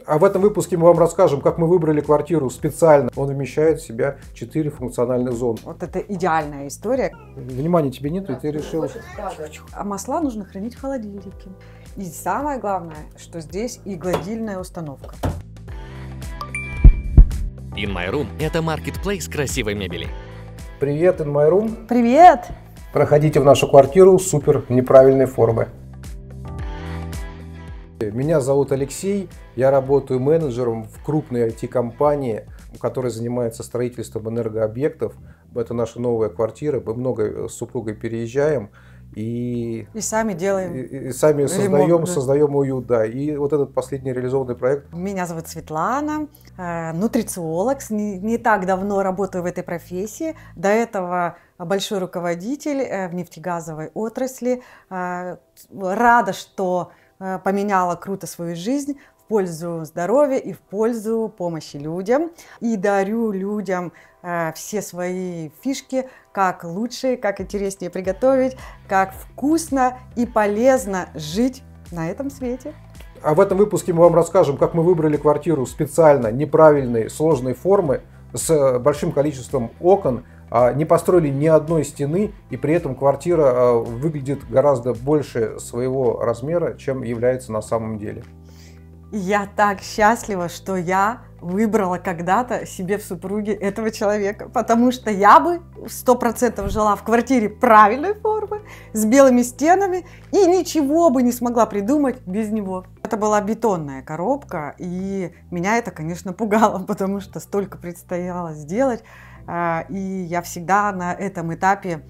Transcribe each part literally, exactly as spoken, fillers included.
А в этом выпуске мы вам расскажем, как мы выбрали квартиру специально. Он вмещает в себя четыре функциональных зоны. Вот это идеальная история. Внимания тебе нет, и ты решил... А масла нужно хранить в холодильнике. И самое главное, что здесь и гладильная установка. In My Room – это маркетплейс красивой мебели. Привет, In My Room. Привет! Проходите в нашу квартиру супер неправильной формы. Меня зовут Алексей, я работаю менеджером в крупной ай ти-компании, которая занимается строительством энергообъектов. Это наша новая квартира, мы много с супругой переезжаем. И, и сами делаем. И, и сами ремонт, создаем, да. создаем уют, да. И вот этот последний реализованный проект. Меня зовут Светлана, э, нутрициолог. Не, не так давно работаю в этой профессии. До этого большой руководитель э, в нефтегазовой отрасли. Э, рада, что э, поменяла круто свою жизнь в пользу здоровья и в пользу помощи людям. И дарю людям э, все свои фишки, как лучше, как интереснее приготовить, как вкусно и полезно жить на этом свете. А в этом выпуске мы вам расскажем, как мы выбрали квартиру специально неправильной, сложной формы, с большим количеством окон, не построили ни одной стены, и при этом квартира выглядит гораздо больше своего размера, чем является на самом деле. Я так счастлива, что я выбрала когда-то себе в супруге этого человека, потому что я бы сто процентов жила в квартире правильной формы, с белыми стенами, и ничего бы не смогла придумать без него. Это была бетонная коробка, и меня это, конечно, пугало, потому что столько предстояло сделать, и я всегда на этом этапе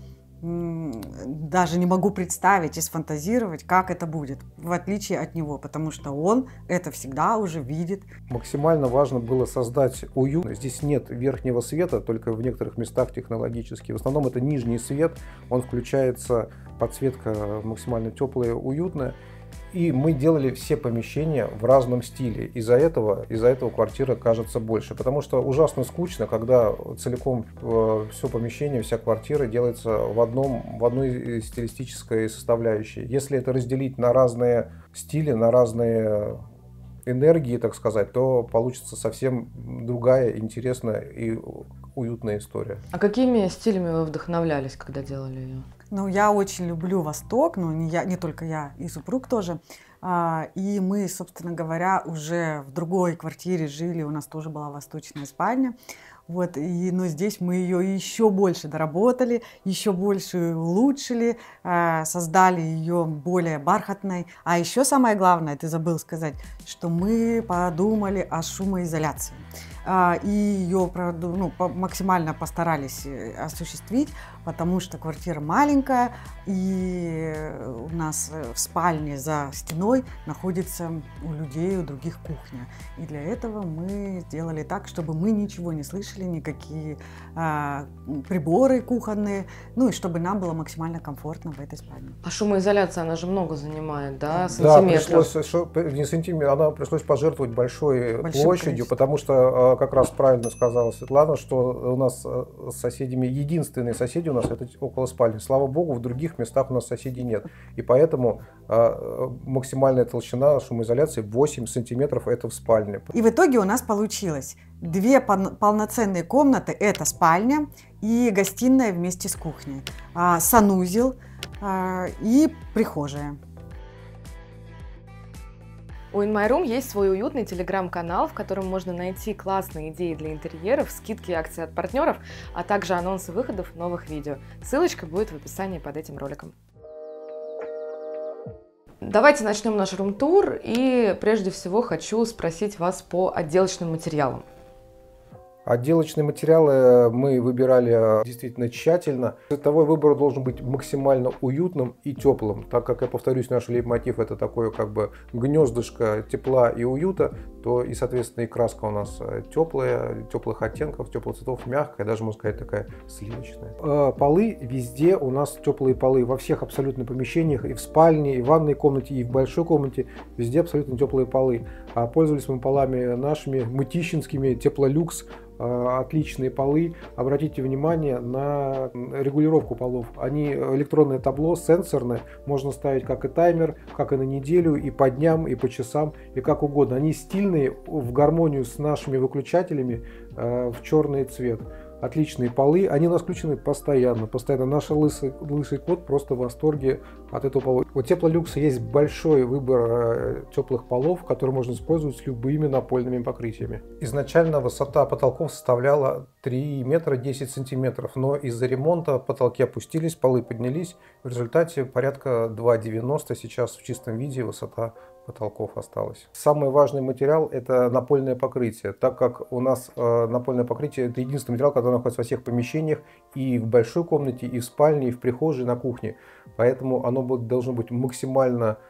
даже не могу представить и сфантазировать, как это будет, в отличие от него, потому что он это всегда уже видит. Максимально важно было создать уют. Здесь нет верхнего света, только в некоторых местах технологически. В основном это нижний свет, он включается, подсветка максимально теплая, уютная. И мы делали все помещения в разном стиле. Из-за этого, из-за этого квартира кажется больше. Потому что ужасно скучно, когда целиком э, все помещение, вся квартира делается в, одном, в одной стилистической составляющей. Если это разделить на разные стили, на разные энергии, так сказать, то получится совсем другая, интересная и уютная история. А какими стилями вы вдохновлялись, когда делали ее? Ну, я очень люблю Восток, но не, я, не только я, и супруг тоже. А, и мы, собственно говоря, уже в другой квартире жили, у нас тоже была восточная спальня. Вот, и, но здесь мы ее еще больше доработали, еще больше улучшили, э, создали ее более бархатной. А еще самое главное, ты забыл сказать, что мы подумали о шумоизоляции. Э, и ее ну, максимально постарались осуществить, потому что квартира маленькая, и у нас в спальне за стеной находится у людей, у других кухня. И для этого мы сделали так, чтобы мы ничего не слышали, никакие а, приборы кухонные, ну и чтобы нам было максимально комфортно в этой спальне. А шумоизоляция, она же много занимает, да, сантиметров? Да, пришлось, не сантиметр, она пришлось пожертвовать большой Большим площадью, потому что, как раз правильно сказала Светлана, что у нас с соседями, единственные соседи у нас это около спальни. Слава богу, в других местах у нас соседей нет. И поэтому а, максимальная толщина шумоизоляции восемь сантиметров это в спальне. И в итоге у нас получилось две полноценные комнаты, это спальня и гостиная вместе с кухней, а, санузел а, и прихожая. У In My Room есть свой уютный телеграм-канал, в котором можно найти классные идеи для интерьеров, скидки и акции от партнеров, а также анонсы выходов новых видео. Ссылочка будет в описании под этим роликом. Давайте начнем наш рум-тур, и прежде всего хочу спросить вас по отделочным материалам. Отделочные материалы мы выбирали действительно тщательно. Цветовой выбор должен быть максимально уютным и теплым, так как, я повторюсь, наш лейтмотив это такое как бы гнездышко тепла и уюта, то и, соответственно, и краска у нас теплая, теплых оттенков, теплых цветов, мягкая, даже, можно сказать, такая сливочная. Полы везде у нас теплые полы, во всех абсолютно помещениях, и в спальне, и в ванной комнате, и в большой комнате, везде абсолютно теплые полы. Пользовались мы полами нашими, мытищинскими, Теплолюкс. отличные полы. Обратите внимание на регулировку полов. Они электронное табло, сенсорное. Можно ставить как и таймер, как и на неделю, и по дням, и по часам, и как угодно. Они стильные, в гармонию с нашими выключателями, в черный цвет. Отличные полы, они у нас включены постоянно, постоянно. Наш лысый, лысый кот просто в восторге от этого пола. У Теплолюкса есть большой выбор теплых полов, которые можно использовать с любыми напольными покрытиями. Изначально высота потолков составляла три метра десять сантиметров, но из-за ремонта потолки опустились, полы поднялись. В результате порядка два девяносто сейчас в чистом виде высота потолков осталось. Самый важный материал — это напольное покрытие, так как у нас э, напольное покрытие — это единственный материал, который находится во всех помещениях, и в большой комнате, и в спальне, и в прихожей, и на кухне. Поэтому оно будет, должно быть максимально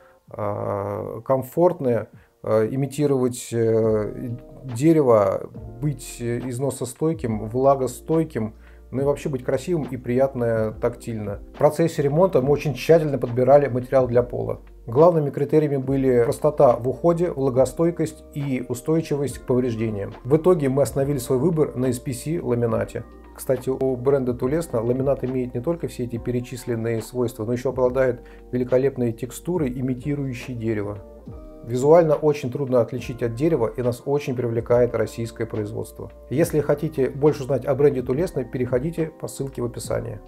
э, комфортное, э, имитировать э, дерево, быть износостойким, влагостойким, ну и вообще быть красивым и приятно тактильно. В процессе ремонта мы очень тщательно подбирали материал для пола. Главными критериями были простота в уходе, влагостойкость и устойчивость к повреждениям. В итоге мы остановили свой выбор на эс пи си ламинате. Кстати, у бренда Tulesna ламинат имеет не только все эти перечисленные свойства, но еще обладает великолепной текстурой, имитирующей дерево. Визуально очень трудно отличить от дерева, и нас очень привлекает российское производство. Если хотите больше узнать о бренде Tulesna, переходите по ссылке в описании.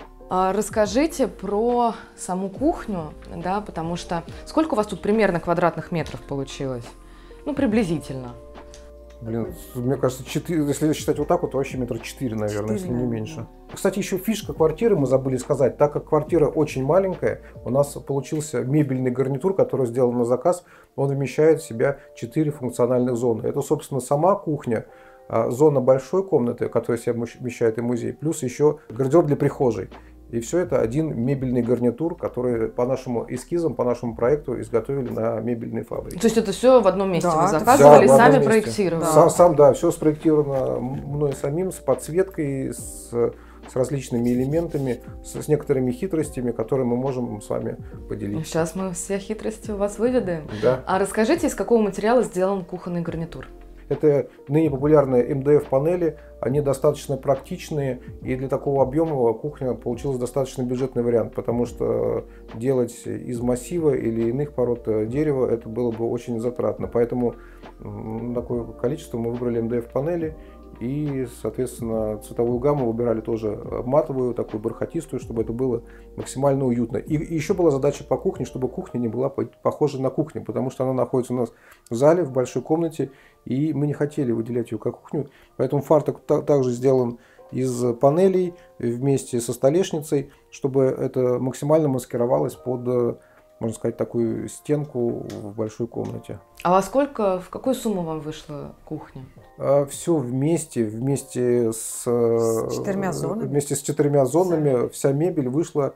Расскажите про саму кухню, да, потому что сколько у вас тут примерно квадратных метров получилось? Ну, приблизительно. Блин, мне кажется, четыре, если считать вот так вот, то вообще метра четыре, наверное, если не меньше. Кстати, еще фишка квартиры мы забыли сказать. Так как квартира очень маленькая, у нас получился мебельный гарнитур, который сделан на заказ. Он вмещает в себя четыре функциональных зоны. Это, собственно, сама кухня, зона большой комнаты, которая в себя вмещает и музей, плюс еще гардероб для прихожей. И все это один мебельный гарнитур, который по нашим эскизам, по нашему проекту изготовили на мебельной фабрике. То есть это все в одном месте да, вы заказывали, да, сами проектировали? Да. Сам, сам, да, все спроектировано мной самим, с подсветкой, с, с различными элементами, с, с некоторыми хитростями, которые мы можем с вами поделиться. Сейчас мы все хитрости у вас выведаем. Да. А расскажите, из какого материала сделан кухонный гарнитур? Это ныне популярные эм дэ эф панели, они достаточно практичные, и для такого объема кухня получилась достаточно бюджетный вариант, потому что делать из массива или иных пород дерева это было бы очень затратно. Поэтому такое количество мы выбрали эм дэ эф панели и, соответственно, цветовую гамму выбирали тоже матовую, такую бархатистую, чтобы это было максимально уютно. И еще была задача по кухне, чтобы кухня не была похожа на кухню, потому что она находится у нас в зале, в большой комнате, и мы не хотели выделять ее как кухню. Поэтому фартук также сделан из панелей вместе со столешницей, чтобы это максимально маскировалось под, можно сказать, такую стенку в большой комнате. А во сколько, в какую сумму вам вышла кухня? Все вместе, вместе с, с четырьмя зонами, вместе с четырьмя зонами вся мебель вышла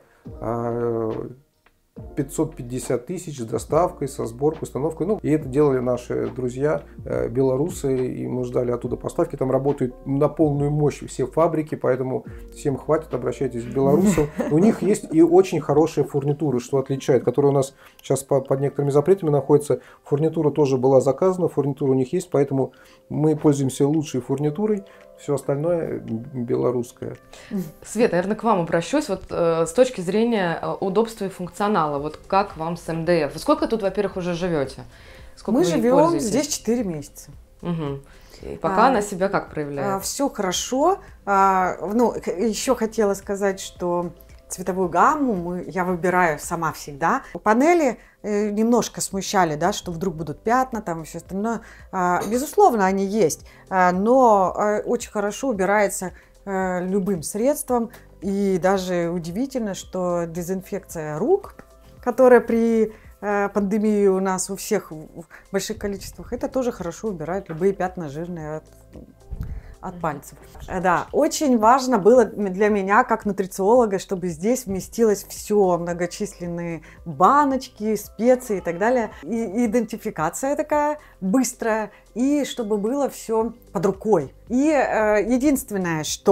пятьсот пятьдесят тысяч с доставкой, со сборкой, установкой. Ну, и это делали наши друзья э, белорусы, и мы ждали оттуда поставки. Там работают на полную мощь все фабрики, поэтому всем хватит, обращайтесь к белорусам. У них есть и очень хорошие фурнитуры, что отличает, которые у нас сейчас под, под некоторыми запретами находятся. Фурнитура тоже была заказана, фурнитура у них есть, поэтому мы пользуемся лучшей фурнитурой. Все остальное белорусское. Света, наверное, к вам обращусь. Вот э, с точки зрения удобства и функционала, вот как вам с эм дэ эф? Сколько тут, во-первых, уже живете? Сколько Мы вы живем здесь четыре месяца. Угу. И пока а, она себя как проявляет? А, все хорошо. А, ну, еще хотела сказать, что цветовую гамму мы, я выбираю сама всегда. Панели э, немножко смущали, да, что вдруг будут пятна там и все остальное. А, безусловно, они есть, а, но а, очень хорошо убирается а, любым средством. И даже удивительно, что дезинфекция рук, которая при а, пандемии у нас у всех в больших количествах, это тоже хорошо убирает любые пятна жирные от от пальцев. Да, очень важно было для меня, как нутрициолога, чтобы здесь вместилось все, многочисленные баночки, специи и так далее. И идентификация такая быстрая, и чтобы было все под рукой. И э, единственное, что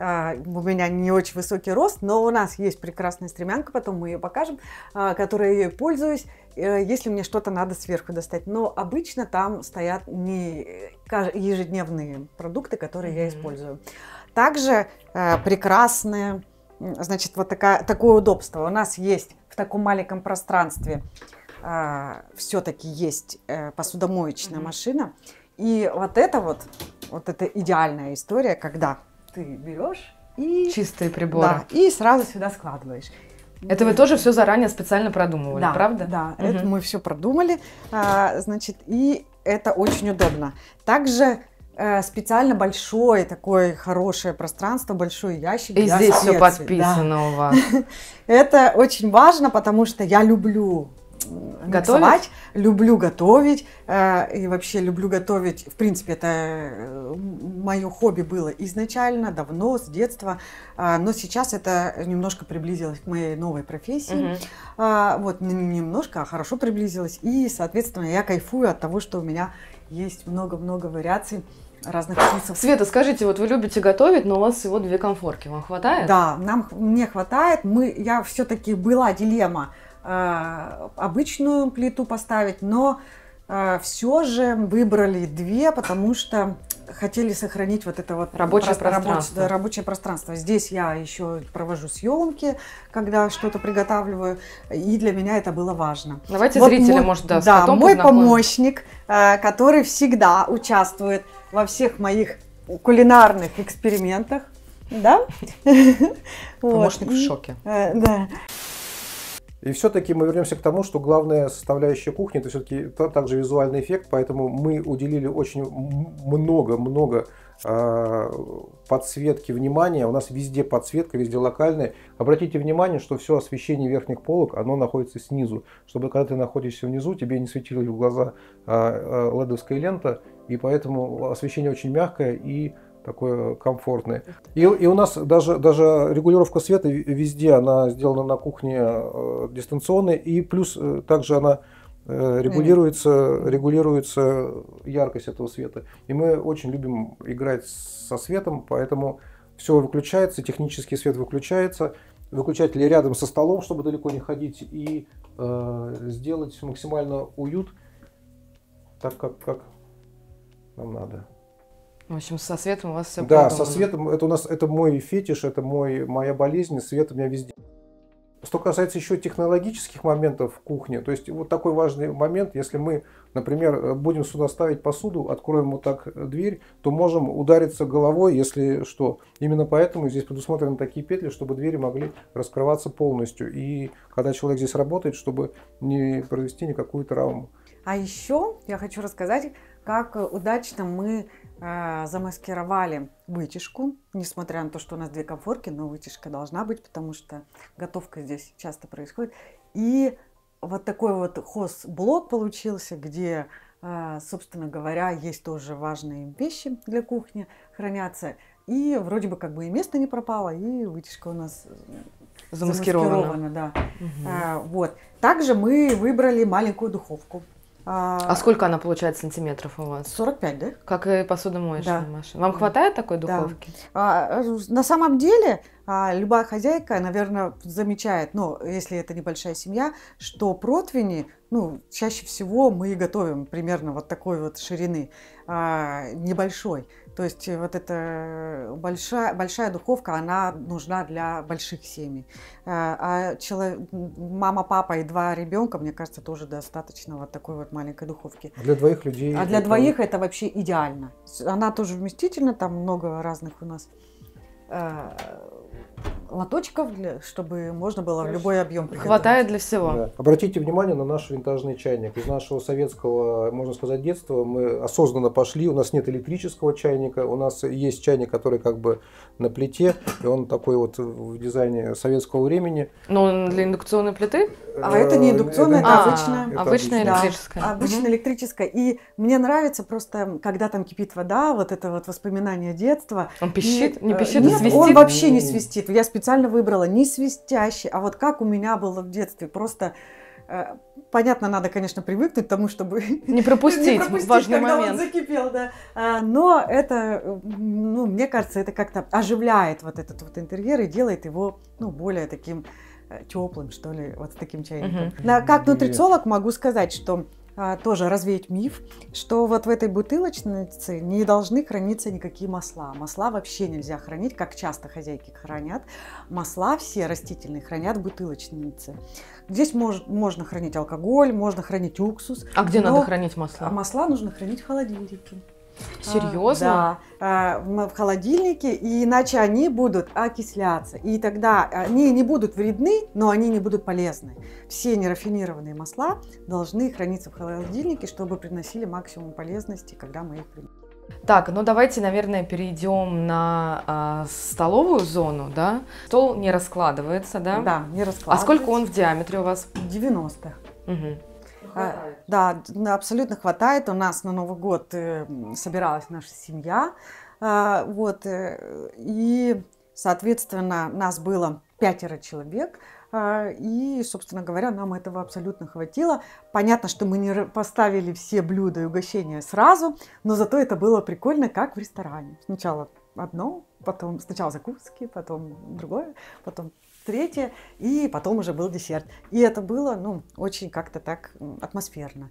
а, у меня не очень высокий рост, но у нас есть прекрасная стремянка, потом мы ее покажем, а, которой я пользуюсь, если мне что-то надо сверху достать. Но обычно там стоят не ежедневные продукты, которые mm-hmm. я использую. Также э, прекрасное, значит, вот такая, такое удобство. У нас есть в таком маленьком пространстве э, все-таки есть э, посудомоечная mm-hmm. машина. И вот это вот, вот это идеальная история, когда ты берешь и... Чистые приборы. Да, и сразу сюда складываешь. Это вы тоже все заранее специально продумывали, да, правда? Да, угу. это мы все продумали, а, значит, и это очень удобно. Также э, специально большое такое хорошее пространство, большой ящик. И здесь все подписано да. у вас. Это очень важно, потому что я люблю готовить, люблю готовить, э, и вообще люблю готовить. В принципе, это э, мое хобби было изначально, давно, с детства, э, но сейчас это немножко приблизилось к моей новой профессии. Uh-huh. э, вот, не немножко, а хорошо приблизилось. И, соответственно, я кайфую от того, что у меня есть много-много вариаций разных вкусов. Света, скажите, вот вы любите готовить, но у вас всего две конфорки, вам хватает? Да, нам, мне хватает. Мы, я все-таки была дилемма, обычную плиту поставить, но э, все же выбрали две, потому что хотели сохранить вот это вот рабочее про- пространство. Рабочее, рабочее пространство. Здесь я еще провожу съемки, когда что-то приготавливаю, и для меня это было важно. Давайте вот зрители, мой, может, да, с да, котом мой познакомим. помощник, э, который всегда участвует во всех моих кулинарных экспериментах, да? Помощник в шоке. Да. И все-таки мы вернемся к тому, что главная составляющая кухни – это все-таки также визуальный эффект, поэтому мы уделили очень много-много э, подсветки внимания. У нас везде подсветка, везде локальная. Обратите внимание, что все освещение верхних полок, оно находится снизу, чтобы когда ты находишься внизу, тебе не светила в глаза э, ледовская лента, и поэтому освещение очень мягкое и такое комфортное. И, и у нас даже, даже регулировка света везде, она сделана на кухне э, дистанционной, и плюс э, также она э, регулируется, регулируется яркость этого света. И мы очень любим играть со светом, поэтому все выключается, технический свет выключается, выключатели рядом со столом, чтобы далеко не ходить, и э, сделать максимально уют, так как, как нам надо. В общем, со светом у вас все Да, продумано. со светом, это у нас, это мой фетиш, это мой, моя болезнь, свет у меня везде. Что касается еще технологических моментов в кухне, то есть вот такой важный момент, если мы, например, будем сюда ставить посуду, откроем вот так дверь, то можем удариться головой, если что. Именно поэтому здесь предусмотрены такие петли, чтобы двери могли раскрываться полностью. И когда человек здесь работает, чтобы не провести никакую травму. А еще я хочу рассказать, как удачно мы э, замаскировали вытяжку, несмотря на то, что у нас две конфорки, но вытяжка должна быть, потому что готовка здесь часто происходит. И вот такой вот хозблок получился, где, э, собственно говоря, есть тоже важные вещи для кухни, хранятся. И вроде бы как бы и место не пропало, и вытяжка у нас замаскирована. замаскирована, да. Угу. А, вот. Также мы выбрали маленькую духовку. А сколько она получает сантиметров у вас? сорок пять, да? Как и посудомоечная Да. машина. Вам хватает такой духовки? Да. А, на самом деле, а, любая хозяйка, наверное, замечает, ну, если это небольшая семья, что противни, ну, чаще всего мы готовим примерно вот такой вот ширины, а, небольшой. То есть вот эта большая, большая духовка, она нужна для больших семей. А человек, мама, папа и два ребенка, мне кажется, тоже достаточно вот такой вот маленькой духовки. Для двоих людей. А для это... двоих это вообще идеально. Она тоже вместительна, там много разных у нас э, лоточков, для, чтобы можно было в любой объем приготовить. Хватает для всего. Да. Обратите внимание на наш винтажный чайник. Из нашего советского, можно сказать, детства мы осознанно пошли. У нас нет электрического чайника, у нас есть чайник, который как бы на плите, и он такой вот в дизайне советского времени. Но он для индукционной плиты? А это не индукционная, это, а, обычная. Это обычная электрическая. Да, обычная электрическая. И мне нравится просто, когда там кипит вода, вот это вот воспоминание детства. Он пищит? И, не пищит, нет, а свистит? Он вообще не свистит. Я специально выбрала не свистящий, а вот как у меня было в детстве. Просто Понятно, надо, конечно, привыкнуть к тому, чтобы не пропустить, не пропустить важный когда момент. Он закипел, да. Но это, ну, мне кажется, это как-то оживляет вот этот вот интерьер и делает его, ну, более таким теплым, что ли, вот с таким чайником. Uh-huh. Как нутрициолог могу сказать, что а, тоже развеять миф, что вот в этой бутылочнице не должны храниться никакие масла. Масла вообще нельзя хранить, как часто хозяйки хранят. Масла все растительные хранят в бутылочнице. Здесь мож, можно хранить алкоголь, можно хранить уксус. А где надо хранить масла? Масла нужно хранить в холодильнике. Серьезно? А, да, в холодильнике, и иначе они будут окисляться. И тогда они не будут вредны, но они не будут полезны. Все нерафинированные масла должны храниться в холодильнике, чтобы приносили максимум полезности, когда мы их принимаем. Так, ну давайте, наверное, перейдем на э, столовую зону, да? Стол не раскладывается, да? Да, не раскладывается. А сколько он в диаметре у вас? девяносто. Угу. А, да, абсолютно хватает. У нас на Новый год э, собиралась наша семья. А, вот, э, и, соответственно, нас было пятеро человек. А, и, собственно говоря, нам этого абсолютно хватило. Понятно, что мы не поставили все блюда и угощения сразу, но зато это было прикольно, как в ресторане. Сначала одно, потом сначала закуски, потом другое, потом третье, и потом уже был десерт. И это было, ну, очень как-то так атмосферно.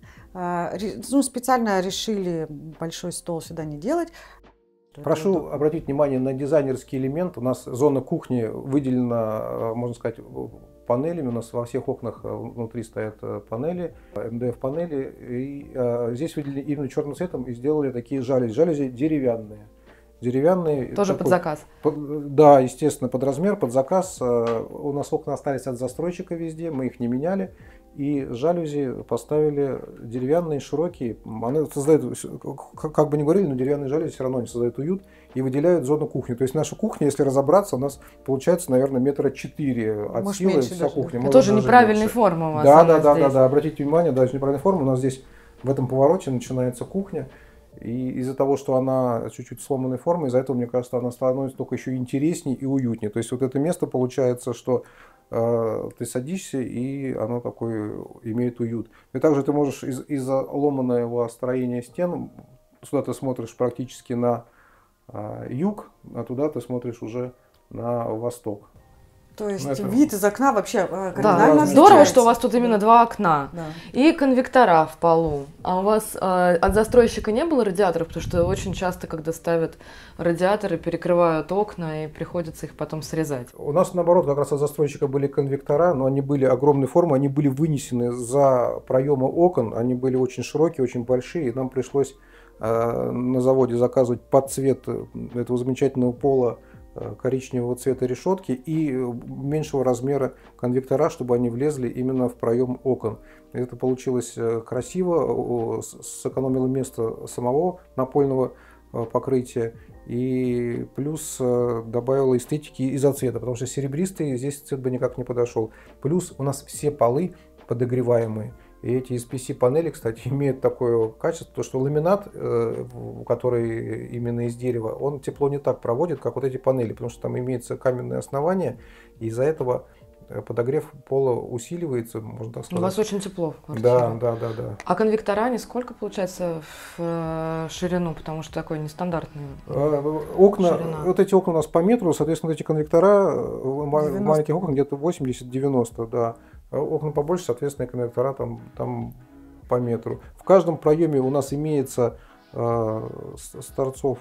Ну, специально решили большой стол сюда не делать. Прошу обратить внимание на дизайнерский элемент. У нас зона кухни выделена, можно сказать, панелями. У нас во всех окнах внутри стоят панели, эм дэ эф панели. И а, здесь выделили именно черным цветом и сделали такие жалюзи. Жалюзи деревянные. Деревянные. Тоже такой, под заказ? Под, да, естественно, под размер, под заказ. У нас окна остались от застройщика везде, мы их не меняли. И жалюзи поставили деревянные, широкие. Они создают, как бы ни говорили, но деревянные жалюзи все равно они создают уют и выделяют зону кухни. То есть наша кухня, если разобраться, у нас получается, наверное, метра четыре от Может, силы меньше вся даже. кухня. Это тоже неправильной формы у вас. Да, да, да, да, да. Обратите внимание, даже неправильной формы. У нас здесь в этом повороте начинается кухня. И из-за того, что она чуть-чуть сломанной формы, из-за этого, мне кажется, она становится только еще интереснее и уютнее. То есть вот это место получается, что э, ты садишься, и оно такое имеет уют. И также ты можешь из- из-за ломаного строения стен, сюда ты смотришь практически на э, юг, а туда ты смотришь уже на восток. То есть это... вид из окна вообще кардинально Да, отличается. здорово, что у вас тут именно два окна. Да. И конвектора в полу. А у вас э, от застройщика не было радиаторов? Потому что очень часто, когда ставят радиаторы, перекрывают окна и приходится их потом срезать. У нас, наоборот, как раз от застройщика были конвектора, но они были огромной формы, они были вынесены за проемы окон, они были очень широкие, очень большие, и нам пришлось э, на заводе заказывать под цвет этого замечательного пола коричневого цвета решетки и меньшего размера конвектора, чтобы они влезли именно в проем окон. Это получилось красиво, сэкономило место самого напольного покрытия и плюс добавило эстетики из-за цвета, потому что серебристый здесь цвет бы никак не подошел. Плюс у нас все полы подогреваемые. И эти эс пи си-панели, кстати, имеют такое качество, что ламинат, который именно из дерева, он тепло не так проводит, как вот эти панели, потому что там имеется каменное основание, и из-за этого подогрев пола усиливается, можно так сказать. У вас очень тепло в квартире. Да, да, да, да. А конвектора они сколько получается в ширину, потому что такой нестандартный окна, ширина. Вот эти окна у нас по метру, соответственно, вот эти конвектора в маленьких окнах где-то восемьдесят-девяносто, да. Окна побольше, соответственно, конвектора там, там по метру. В каждом проеме у нас имеется э, с торцов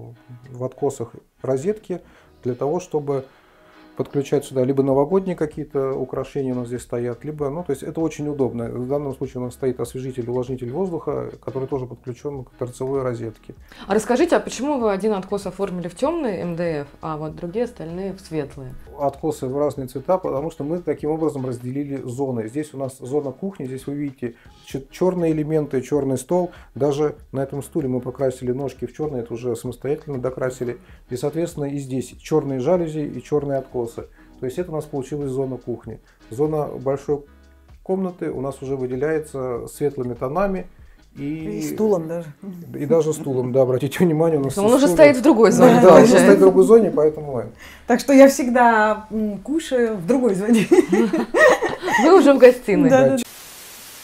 в откосах розетки для того, чтобы подключать сюда либо новогодние какие-то украшения у нас здесь стоят, либо, ну, то есть это очень удобно. В данном случае у нас стоит освежитель, увлажнитель воздуха, который тоже подключен к торцевой розетке. А расскажите, а почему вы один откос оформили в темный эм дэ эф, а вот другие остальные в светлые? Откосы в разные цвета, потому что мы таким образом разделили зоны. Здесь у нас зона кухни, здесь вы видите черные элементы, черный стол. Даже на этом стуле мы покрасили ножки в черный, это уже самостоятельно докрасили. И, соответственно, и здесь черные жалюзи и черные откосы. То есть это у нас получилась зона кухни. Зона большой комнаты у нас уже выделяется светлыми тонами. И, и стулом даже. И даже стулом, да, обратите внимание. У нас он уже стуле... стоит в другой зоне. Да, он уже стоит в другой зоне, поэтому... Так что я всегда кушаю в другой зоне. Вы уже в гостиной. Да, да.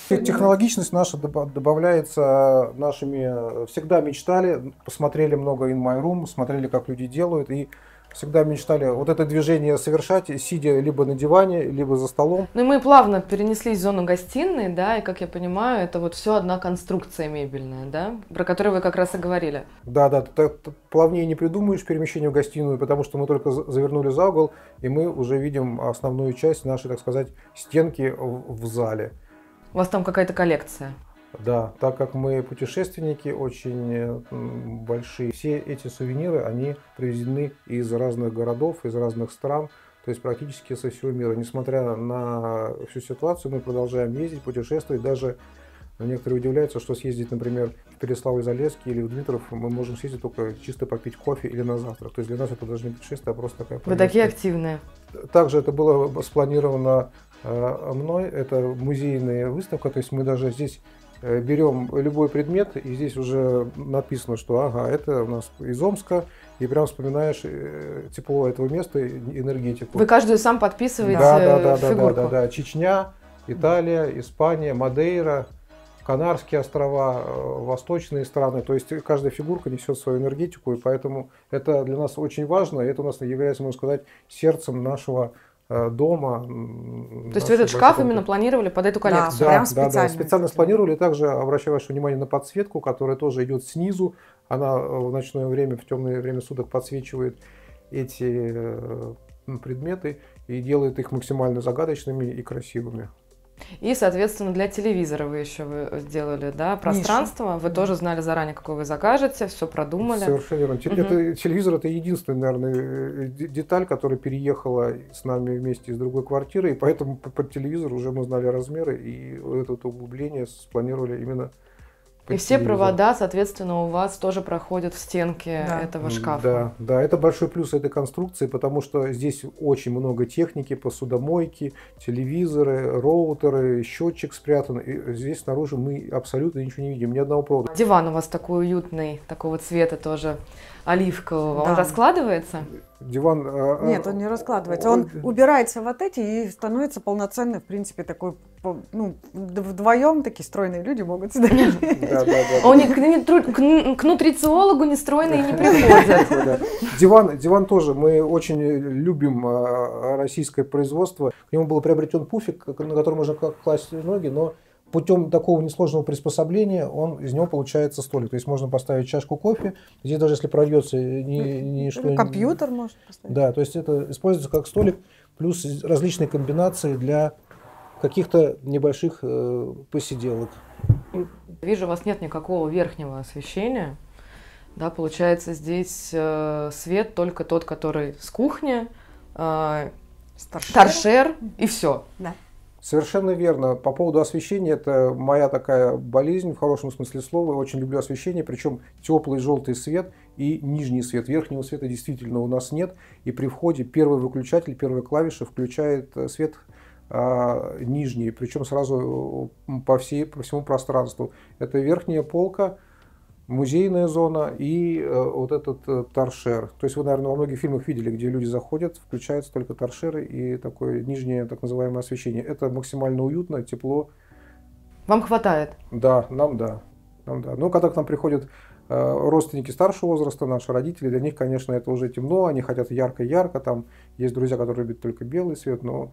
Технологичность наша добавляется нашими... Всегда мечтали, посмотрели много In My Room, смотрели, как люди делают, и всегда мечтали вот это движение совершать, сидя либо на диване, либо за столом. Ну и мы плавно перенеслись в зону гостиной, да, и, как я понимаю, это вот все одна конструкция мебельная, да, про которую вы как раз и говорили. Да, да, ты, ты плавнее не придумаешь перемещение в гостиную, потому что мы только завернули за угол, и мы уже видим основную часть нашей, так сказать, стенки в, в зале. У вас там какая-то коллекция? Да, так как мы путешественники очень большие, все эти сувениры, они привезены из разных городов, из разных стран, то есть практически со всего мира. Несмотря на всю ситуацию, мы продолжаем ездить, путешествовать. Даже некоторые удивляются, что съездить, например, в Переславль-Залесский или в Дмитров мы можем съездить только чисто попить кофе или на завтрак. То есть для нас это даже не путешествие, а просто такая поездка. Вы такие активные. Также это было спланировано мной, это музейная выставка, то есть мы даже здесь берем любой предмет, и здесь уже написано, что ага, это у нас из Омска, и прям вспоминаешь тепло этого места, энергетику. Вы каждую сам подписываете да, да, да, фигурку? Да, да, да, да. Чечня, Италия, Испания, Мадейра, Канарские острова, восточные страны. То есть каждая фигурка несет свою энергетику, и поэтому это для нас очень важно, и это у нас является, можно сказать, сердцем нашего дома. То есть вы этот шкаф именно планировали под эту коллекцию? Да, прям да, специально. да, специально спланировали. Также обращаю ваше внимание на подсветку, которая тоже идет снизу. Она в ночное время, в темное время суток подсвечивает эти предметы и делает их максимально загадочными и красивыми. И, соответственно, для телевизора вы еще вы сделали, да, пространство. Нишу. Вы тоже знали заранее, какой вы закажете, все продумали. Совершенно верно. Угу. Это, телевизор – это единственная, наверное, деталь, которая переехала с нами вместе из другой квартиры, и поэтому под телевизор уже мы знали размеры, и это углубление спланировали именно. И все провода, соответственно, у вас тоже проходят в стенке да. этого шкафа. Да, да, это большой плюс этой конструкции, потому что здесь очень много техники, посудомойки, телевизоры, роутеры, счетчик спрятан. И здесь снаружи мы абсолютно ничего не видим, ни одного провода. Диван у вас такой уютный, такого цвета тоже, оливкового. Да. Он раскладывается? Диван... Нет, он не раскладывается. Он убирается вот эти и становится полноценный, в принципе, такой, ну, вдвоем такие стройные люди могут сюда лезть. Да, да, да. Он к нутрициологу не стройные не приходят. Диван, диван тоже. Мы очень любим российское производство. К нему был приобретен пуфик, на который можно класть ноги, но путем такого несложного приспособления он, из него получается столик. То есть можно поставить чашку кофе. Здесь даже если прольется ничто... Компьютер можно поставить. Да, то есть это используется как столик, плюс различные комбинации для каких-то небольших э, посиделок. Вижу, у вас нет никакого верхнего освещения. Да, получается, здесь э, свет только тот, который с кухни, э, торшер. торшер и все. Да. Совершенно верно. По поводу освещения, это моя такая болезнь, в хорошем смысле слова. Я очень люблю освещение, причем теплый желтый свет и нижний свет. Верхнего света действительно у нас нет. И при входе первый выключатель, первая клавиша включает свет а, нижний, причем сразу по, всей, по всему пространству. Это верхняя полка, музейная зона и э, вот этот э, торшер. То есть вы, наверное, во многих фильмах видели, где люди заходят, включаются только торшеры и такое нижнее так называемое освещение. Это максимально уютно, тепло. Вам хватает? Да, нам да. Нам, да. Но когда к нам приходят э, родственники старшего возраста, наши родители, для них, конечно, это уже темно, они хотят ярко-ярко. Там есть друзья, которые любят только белый свет, но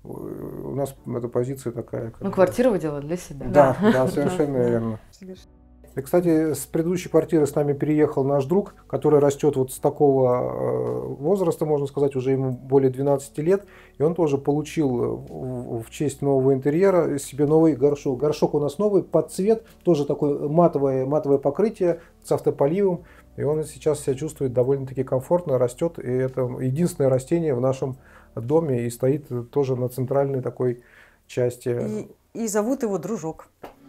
у нас эта позиция такая. Ну, квартиру вы делали для себя. Да, да, да, совершенно верно. И, кстати, с предыдущей квартиры с нами переехал наш друг, который растет вот с такого возраста, можно сказать, уже ему более двенадцати лет. И он тоже получил в честь нового интерьера себе новый горшок. Горшок у нас новый, под цвет, тоже такое матовое, матовое покрытие с автополивом. И он сейчас себя чувствует довольно-таки комфортно, растет. И это единственное растение в нашем доме и стоит тоже на центральной такой части. И, и зовут его Дружок.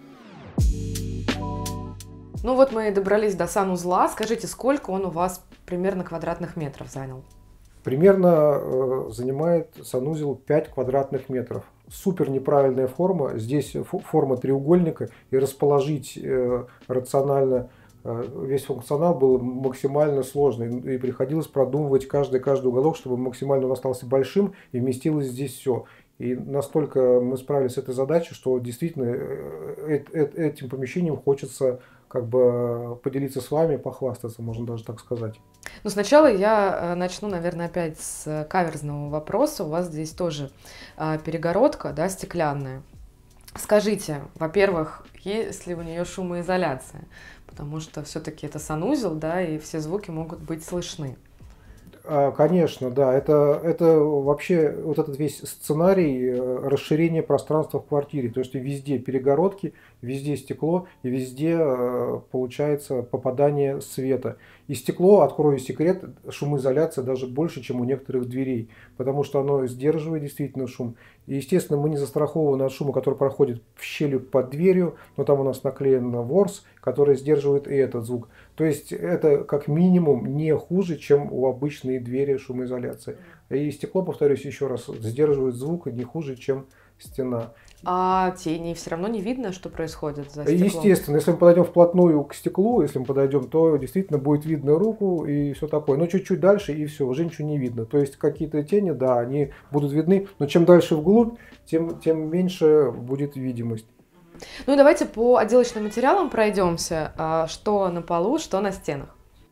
Ну вот мы добрались до санузла. Скажите, сколько он у вас примерно квадратных метров занял? Примерно э, занимает санузел пять квадратных метров. Супер неправильная форма. Здесь форма треугольника. И расположить э, рационально э, весь функционал был максимально сложный. И приходилось продумывать каждый, каждый уголок, чтобы максимально он остался большим и вместилось здесь все. И настолько мы справились с этой задачей, что действительно этим помещением хочется как бы поделиться с вами, похвастаться, можно даже так сказать. Ну, сначала я начну, наверное, опять с каверзного вопроса. У вас здесь тоже перегородка, да, стеклянная. Скажите, во-первых, есть ли у нее шумоизоляция? Потому что все-таки это санузел, да, и все звуки могут быть слышны. Конечно, да. Это, это вообще вот этот весь сценарий расширения пространства в квартире. То есть везде перегородки, везде стекло и везде получается попадание света. И стекло, открою секрет, шумоизоляция даже больше, чем у некоторых дверей, потому что оно сдерживает действительно шум. И, естественно, мы не застрахованы от шума, который проходит в щели под дверью, но там у нас наклеен ворс, который сдерживает и этот звук. То есть это как минимум не хуже, чем у обычной двери шумоизоляции. И стекло, повторюсь еще раз, сдерживает звук не хуже, чем стена. А тени все равно не видно, что происходит за стеклом? Естественно, если мы подойдем вплотную к стеклу, если мы подойдем, то действительно будет видно руку и все такое. Но чуть-чуть дальше и все, уже ничего не видно. То есть какие-то тени, да, они будут видны, но чем дальше вглубь, тем, тем меньше будет видимость. Ну и давайте по отделочным материалам пройдемся. Что на полу, что на стенах?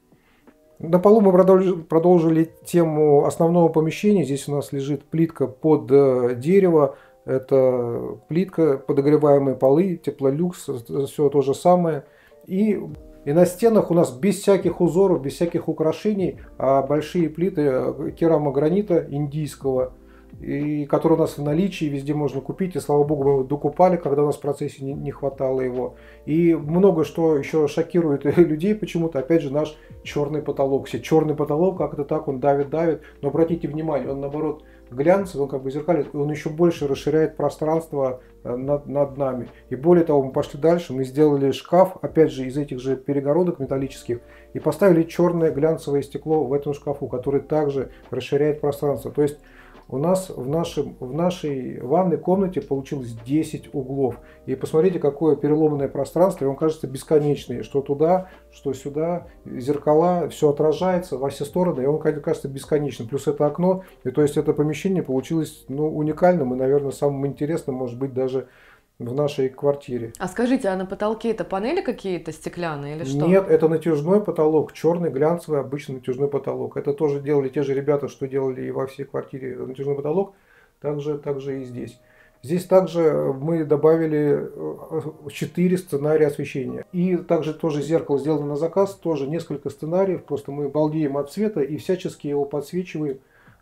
На полу мы продолжили, продолжили тему основного помещения. Здесь у нас лежит плитка под дерево. Это плитка, подогреваемые полы, теплолюкс, все то же самое. И, и на стенах у нас без всяких узоров, без всяких украшений, а большие плиты керамогранита индийского, и который у нас в наличии, везде можно купить. И слава богу, мы его докупали, когда у нас в процессе не, не хватало его. И много что еще шокирует людей почему-то, опять же, наш черный потолок. Все черный потолок, как-то так он давит-давит, но обратите внимание, он наоборот глянцевый, он как бы зеркалит, и он еще больше расширяет пространство над, над нами. И более того, мы пошли дальше, мы сделали шкаф, опять же, из этих же перегородок металлических, и поставили черное глянцевое стекло в этом шкафу, который также расширяет пространство. То есть у нас в, нашем, в нашей ванной комнате получилось десять углов. И посмотрите, какое переломанное пространство, и он кажется бесконечный. Что туда, что сюда, зеркала, все отражается во все стороны, и он кажется бесконечным. Плюс это окно, и то есть это помещение получилось, ну, уникальным и, наверное, самым интересным, может быть, даже в нашей квартире. А скажите, а на потолке это панели какие-то стеклянные или что? Нет, это натяжной потолок, черный, глянцевый, обычный натяжной потолок. Это тоже делали те же ребята, что делали и во всей квартире натяжной потолок, также, также и здесь. Здесь также мы добавили четыре сценария освещения. И также тоже зеркало сделано на заказ, тоже несколько сценариев, просто мы балдеем от цвета и всячески его подсвечиваем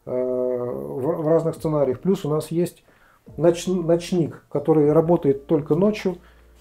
в разных сценариях. Плюс у нас есть ночник, который работает только ночью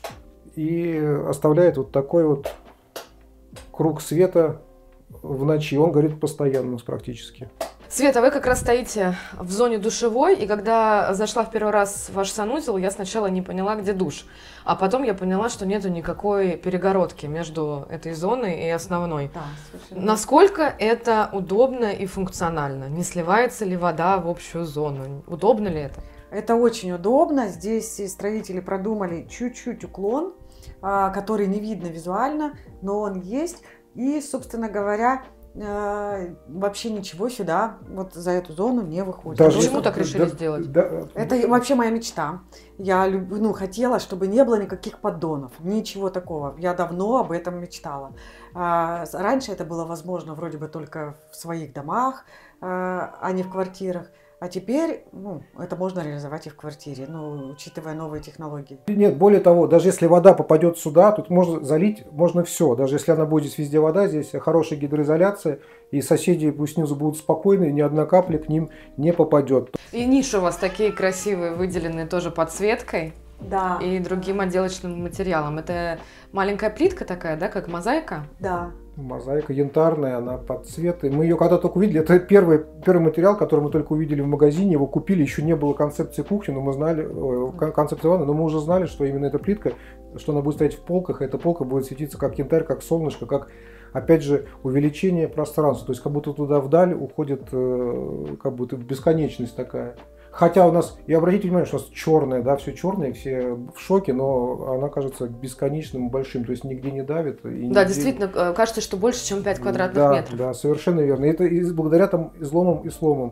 и оставляет вот такой вот круг света в ночи. Он горит постоянно практически. Света, вы как раз стоите в зоне душевой, и когда зашла в первый раз в ваш санузел, я сначала не поняла, где душ. А потом я поняла, что нету никакой перегородки между этой зоной и основной. Да, насколько это удобно и функционально? Не сливается ли вода в общую зону? Удобно ли это? Это очень удобно. Здесь строители продумали чуть-чуть уклон, который не видно визуально, но он есть. И, собственно говоря, вообще ничего сюда, вот за эту зону не выходит. Даже почему так решили да, сделать? Да, это вообще моя мечта. Я ну, хотела, чтобы не было никаких поддонов, ничего такого. Я давно об этом мечтала. Раньше это было возможно вроде бы только в своих домах, а не в квартирах. А теперь ну, это можно реализовать и в квартире, ну, учитывая новые технологии. Нет, более того, даже если вода попадет сюда, тут можно залить, можно все. Даже если она будет здесь везде вода, здесь хорошая гидроизоляция, и соседи пусть снизу будут спокойны, ни одна капля к ним не попадет. И ниши у вас такие красивые, выделенные тоже подсветкой. Да. И другим отделочным материалом. Это маленькая плитка такая, да, как мозаика? Да. Мозаика янтарная, она под цвет. И мы ее когда только увидели, это первый, первый материал, который мы только увидели в магазине, его купили, еще не было концепции кухни, но мы знали, концепции ванны, но мы уже знали, что именно эта плитка, что она будет стоять в полках, и эта полка будет светиться как янтарь, как солнышко, как, опять же, увеличение пространства. То есть как будто туда вдаль уходит, как будто бесконечность такая. Хотя у нас, и обратите внимание, что у нас черное, да, все черное, все в шоке, но она кажется бесконечным, большим, то есть нигде не давит. И да, нигде... действительно, кажется, что больше, чем пять квадратных да, метров. Да, совершенно верно. И это и благодаря там изломам и сломам.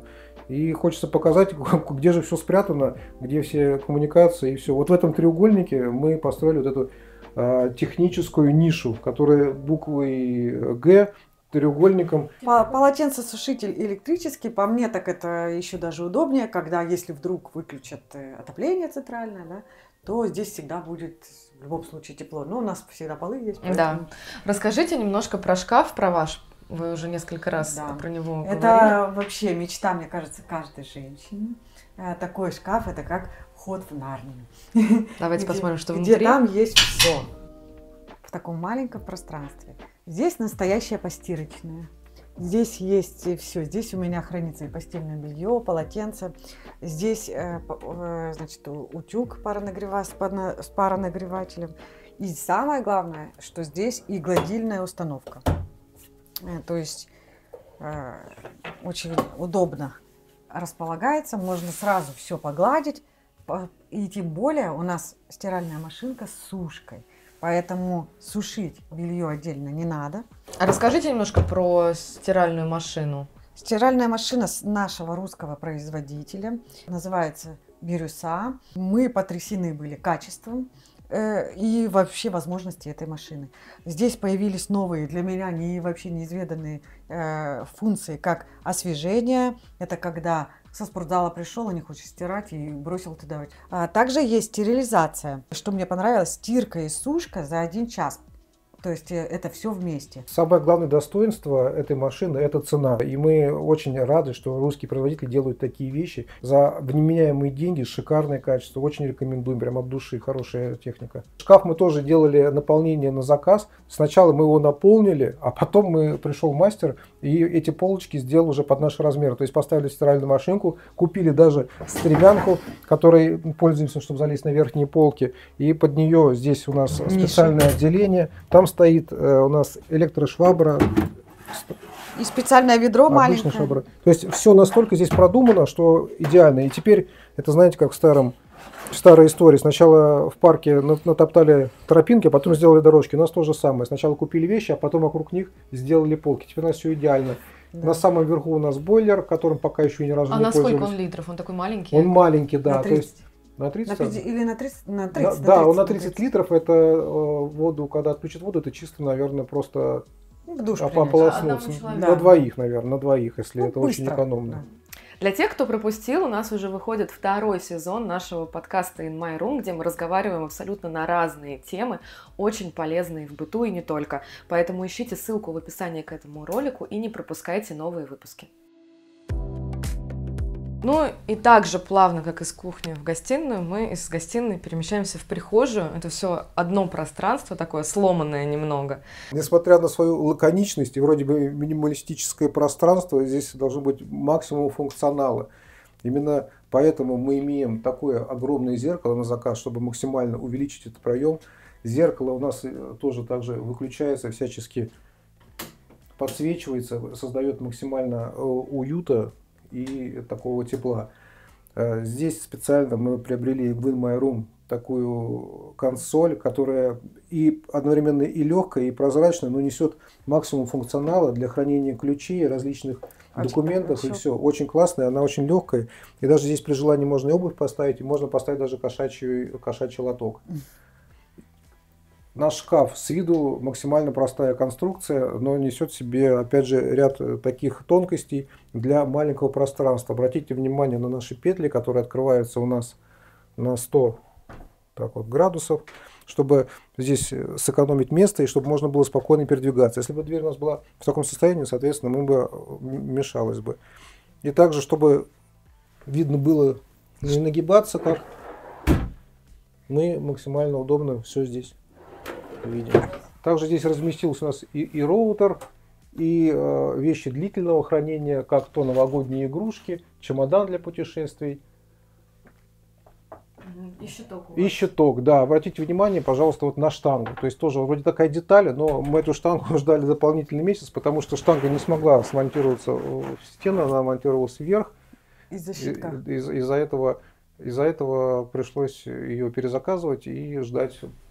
И хочется показать, где же все спрятано, где все коммуникации и все. Вот в этом треугольнике мы построили вот эту а, техническую нишу, которая буквой Г треугольником. Полотенцесушитель электрический, по мне так это еще даже удобнее, когда если вдруг выключат отопление центральное, да, то здесь всегда будет в любом случае тепло. Но у нас всегда полы есть. Поэтому... Да. Расскажите немножко про шкаф, про ваш. Вы уже несколько раз да. про него говорили. Это вообще мечта, мне кажется, каждой женщины. Такой шкаф, это как вход в Нарнию. Давайте где, посмотрим, что где внутри. Там есть все. В таком маленьком пространстве. Здесь настоящая постирочная. Здесь есть все. Здесь у меня хранится и постельное белье, полотенце. Здесь, значит, утюг с паронагревателем. И самое главное, что здесь и гладильная установка. То есть очень удобно располагается, можно сразу все погладить. И тем более у нас стиральная машинка с сушкой. Поэтому сушить белье отдельно не надо. А расскажите немножко про стиральную машину. Стиральная машина нашего русского производителя. Называется Бирюса. Мы потрясены были качеством э, и вообще возможности этой машины. Здесь появились новые, для меня не, вообще неизведанные э, функции, как освежение. Это когда со спортзала пришел и не хочет стирать, и бросил туда. А также есть стерилизация. Что мне понравилось, стирка и сушка за один час. То есть это все вместе. Самое главное достоинство этой машины – это цена. И мы очень рады, что русские производители делают такие вещи за вменяемые деньги, шикарное качество. Очень рекомендуем, прям от души, хорошая техника. Шкаф мы тоже делали наполнение на заказ. Сначала мы его наполнили, а потом мы пришел мастер и эти полочки сделал уже под наш размер. То есть поставили стиральную машинку, купили даже стремянку, которой пользуемся, чтобы залезть на верхние полки. И под нее здесь у нас специальное отделение. Там стоит э, у нас электрошвабра. И специальное ведро маленькое. Швабра. То есть все настолько здесь продумано, что идеально. И теперь, это знаете, как в старом, в старой истории. Сначала в парке натоптали тропинки, а потом сделали дорожки. У нас то же самое. Сначала купили вещи, а потом вокруг них сделали полки. Теперь у нас все идеально. Да. На самом верху у нас бойлер, которым пока еще ни разу а не пользовались. А на сколько он литров? Он такой маленький? Он маленький, да. На тридцать. На тридцать? На пятьдесят, или на тридцать? На тридцать, да, на тридцать, он на тридцать литров. Это э, воду, когда отключат воду, это чисто, наверное, просто в душ ополоснуться. На да. двоих, наверное, на двоих, если ну, это быстро. Очень экономно. Да. Для тех, кто пропустил, у нас уже выходит второй сезон нашего подкаста In My Room, где мы разговариваем абсолютно на разные темы, очень полезные в быту и не только. Поэтому ищите ссылку в описании к этому ролику и не пропускайте новые выпуски. Ну и так же плавно, как из кухни в гостиную, мы из гостиной перемещаемся в прихожую. Это все одно пространство, такое сломанное немного. Несмотря на свою лаконичность и вроде бы минималистическое пространство, здесь должно быть максимум функционала. Именно поэтому мы имеем такое огромное зеркало на заказ, чтобы максимально увеличить этот проем. Зеркало у нас тоже также выключается, всячески подсвечивается, создает максимально уюта и такого тепла. Здесь специально мы приобрели в In My Room такую консоль, которая и одновременно и легкая, и прозрачная, но несет максимум функционала для хранения ключей, различных очень документов хорошо. И все. Очень классная, она очень легкая. И даже здесь при желании можно и обувь поставить, и можно поставить даже кошачий, кошачий лоток. Наш шкаф с виду максимально простая конструкция, но несет в себе, опять же, ряд таких тонкостей для маленького пространства. Обратите внимание на наши петли, которые открываются у нас на сто так вот, градусов, чтобы здесь сэкономить место и чтобы можно было спокойно передвигаться. Если бы дверь у нас была в таком состоянии, соответственно, мы бы мешалось бы. И также, чтобы видно было не нагибаться, как мы максимально удобно все здесь видим. Также здесь разместился у нас и, и роутер, и э, вещи длительного хранения, как то новогодние игрушки, чемодан для путешествий. И щиток. И щиток, да. Обратите внимание, пожалуйста, вот на штангу. То есть тоже вроде такая деталь, но мы эту штангу ждали дополнительный месяц, потому что штанга не смогла смонтироваться в стену, она монтировалась вверх. Из-за щитка. Из- из-за этого, из-за этого пришлось ее перезаказывать и ждать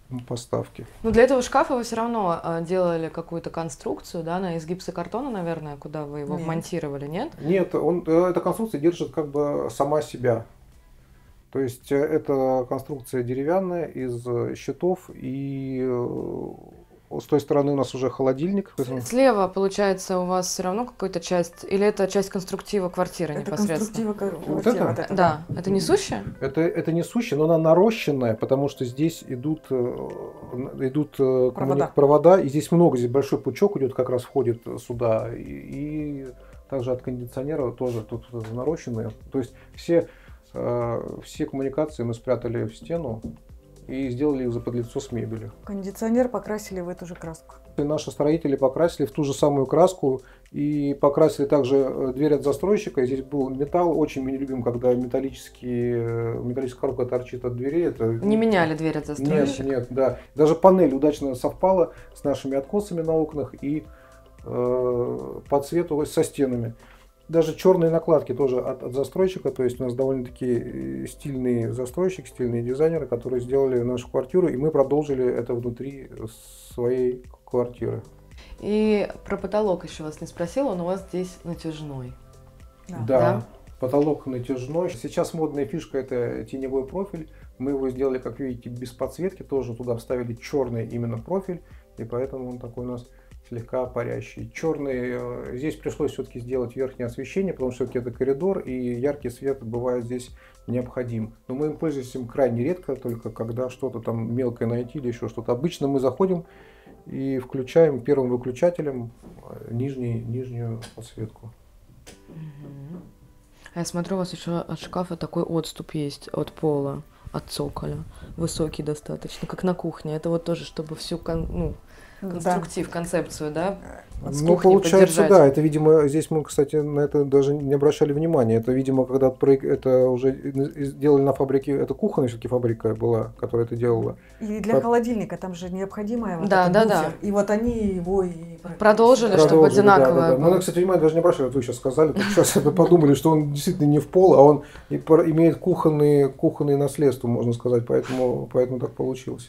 поставки. Но для этого шкафа вы все равно э, делали какую-то конструкцию, да, на из гипсокартона, наверное, куда вы его Нет. вмонтировали, нет? Нет, он, эта конструкция держит как бы сама себя. То есть это конструкция деревянная из щитов, и с той стороны у нас уже холодильник. Слева, получается, у вас все равно какая-то часть, или это часть конструктива квартиры Это непосредственно? конструктива Вот квартиры, это? вот это, Да, это несущее? Это, это несущее, но она нарощенная, потому что здесь идут, э, идут э, Провода. коммуни- провода, и здесь много, здесь большой пучок идет, как раз входит сюда, и, и также от кондиционера тоже тут нарощенные. То есть все, э, все коммуникации мы спрятали в стену и сделали их заподлицо с мебелью. Кондиционер покрасили в эту же краску. И наши строители покрасили в ту же самую краску и покрасили также дверь от застройщика. Здесь был металл, очень мы не любим, когда металлический, металлическая коробка торчит от двери. Это... Не меняли дверь от застройщика? Нет, нет, да. Даже панель удачно совпала с нашими откосами на окнах и э, по цвету со стенами. Даже черные накладки тоже от, от застройщика, то есть у нас довольно-таки стильный застройщик, стильные дизайнеры, которые сделали нашу квартиру, и мы продолжили это внутри своей квартиры. И про потолок еще вас не спросила, он у вас здесь натяжной. Да. Да, Да. потолок натяжной. Сейчас модная фишка — это теневой профиль. Мы его сделали, как видите, без подсветки, тоже туда вставили черный именно профиль, и поэтому он такой у нас слегка парящий. Черный, здесь пришлось все-таки сделать верхнее освещение, потому что все-таки это коридор, и яркий свет бывает здесь необходим. Но мы им пользуемся крайне редко, только когда что-то там мелкое найти или еще что-то. Обычно мы заходим и включаем первым выключателем нижний, нижнюю подсветку. А я смотрю, у вас еще от шкафа такой отступ есть от пола, от цоколя. Высокий достаточно, как на кухне. Это вот тоже, чтобы всю кон- ну, конструктив, да. концепцию, да? Ну, получается, да. Это, видимо, здесь мы, кстати, на это даже не обращали внимания. Это, видимо, когда это уже сделали на фабрике, это кухонная все-таки фабрика была, которая это делала. И для По... холодильника там же необходимое вот да, этот да, буфер. Да. И вот они его и продолжили, продолжили, чтобы одинаково. Да, да, да. Мы, кстати, внимание даже не обращали, вот вы сейчас сказали, так сейчас подумали, что он действительно не в пол, а он имеет кухонные, кухонные наследства, можно сказать, поэтому, поэтому так получилось.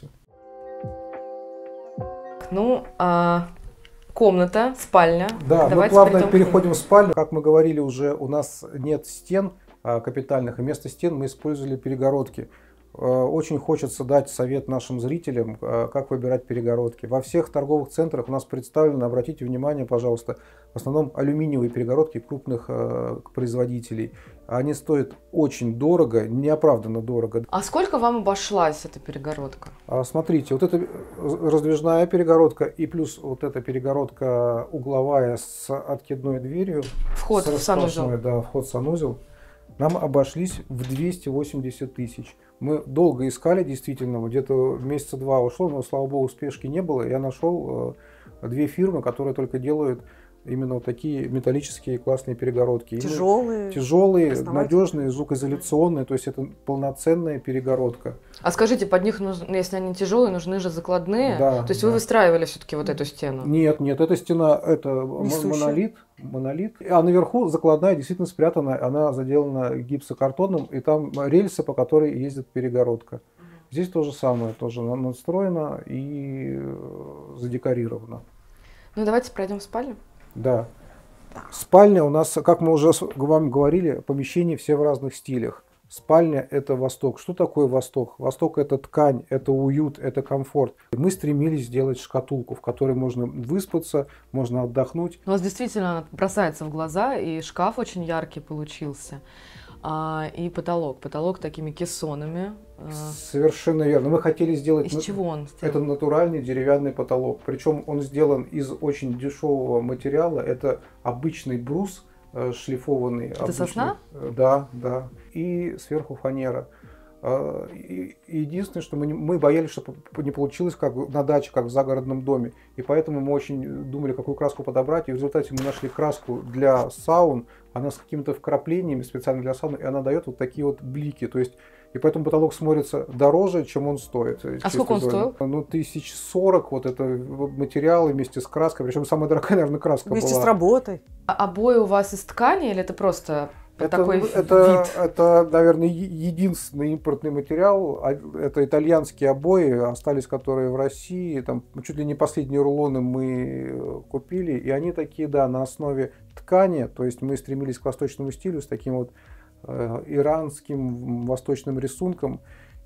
Ну, а комната, спальня. Да, Давайте мы плавно перейдем переходим в спальню. Как мы говорили уже, у нас нет стен а, капитальных, и вместо стен мы использовали перегородки. А, очень хочется дать совет нашим зрителям, а, как выбирать перегородки. Во всех торговых центрах у нас представлены, обратите внимание, пожалуйста, в основном алюминиевые перегородки крупных а, производителей. Они стоят очень дорого, неоправданно дорого. А сколько вам обошлась эта перегородка? А, смотрите, вот эта раздвижная перегородка и плюс вот эта перегородка угловая с откидной дверью. Вход в санузел. Да, вход в санузел. Нам обошлись в двести восемьдесят тысяч. Мы долго искали, действительно, где-то месяца два ушло, но, слава богу, спешки не было. Я нашел э, две фирмы, которые только делают именно вот такие металлические классные перегородки. Тяжелые. Тяжелые, надежные, звукоизоляционные, то есть это полноценная перегородка. А скажите, под них, нужно, если они тяжелые, нужны же закладные? Да, то есть да. Вы выстраивали все-таки вот эту стену? Нет, нет, эта стена, это Несущая. монолит, монолит. А наверху закладная действительно спрятана, она заделана гипсокартоном, и там рельсы, по которой ездит перегородка. Здесь то же самое, тоже настроено и задекорировано. Ну давайте пройдем в спальню. Да. Спальня у нас, как мы уже вам говорили, помещения все в разных стилях. Спальня – это Восток. Что такое Восток? Восток – это ткань, это уют, это комфорт. Мы стремились сделать шкатулку, в которой можно выспаться, можно отдохнуть. У вас действительно бросается в глаза, и шкаф очень яркий получился. А, и потолок. Потолок такими кессонами. Совершенно верно. Мы хотели сделать... Из чего он сделан? Это натуральный деревянный потолок. Причем он сделан из очень дешевого материала. Это обычный брус шлифованный. Это обычный. Сосна? Да, да. И сверху фанера. И единственное, что мы, не, мы боялись, чтобы не получилось как на даче, как в загородном доме. И поэтому мы очень думали, какую краску подобрать. И в результате мы нашли краску для саун. Она с какими-то вкраплениями специально для сауны. И она дает вот такие вот блики. То есть, и поэтому потолок смотрится дороже, чем он стоит. А сколько он стоил? Ну, тысяч сорок. Вот это материалы вместе с краской. Причем самая дорогая, наверное, краска вместе была. Вместе с работой. А обои у вас из ткани или это просто под Это, такой это, вид. это, наверное, е- единственный импортный материал. А- Это итальянские обои, остались которые в России. Там чуть ли не последние рулоны мы купили. И они такие, да, на основе ткани. То есть мы стремились к восточному стилю с таким вот э, иранским восточным рисунком.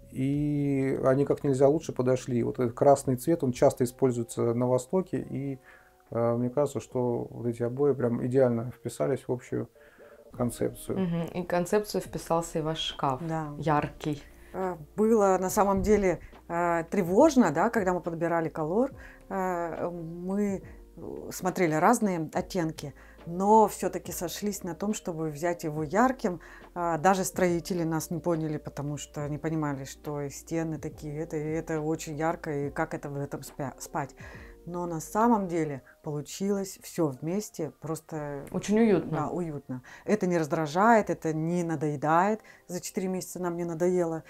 И они как нельзя лучше подошли. Вот этот красный цвет, он часто используется на Востоке. И э, мне кажется, что вот эти обои прям идеально вписались в общую концепцию. Мгм. И концепцию вписался и ваш шкаф. Да. Яркий. Э, Было на самом деле э, тревожно, да, когда мы подбирали колор. Э, Мы смотрели разные оттенки, но все-таки сошлись на том, чтобы взять его ярким. А, Даже строители нас не поняли, потому что не понимали, что и стены такие, это, и это очень ярко, и как это в этом спя- спать. Но на самом деле получилось все вместе, просто Очень уютно. да, уютно. Это не раздражает, это не надоедает. За четыре месяца нам не надоело